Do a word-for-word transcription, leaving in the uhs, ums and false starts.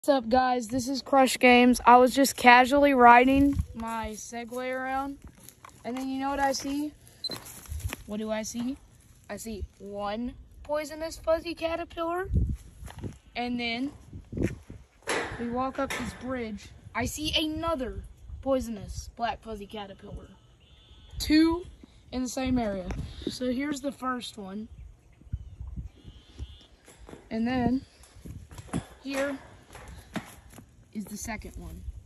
What's up, guys? This is Crush Games. I was just casually riding my Segway around, and then you know what I see? What do I see? I see one poisonous fuzzy caterpillar, and then we walk up this bridge. I see another poisonous black fuzzy caterpillar. Two in the same area. So here's the first one, and then here is the second one.